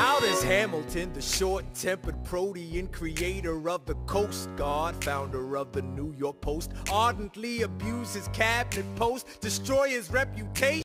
How does Hamilton, the short-tempered protean, creator of the Coast Guard, founder of the New York Post, ardently abuse his cabinet post, destroy his reputation?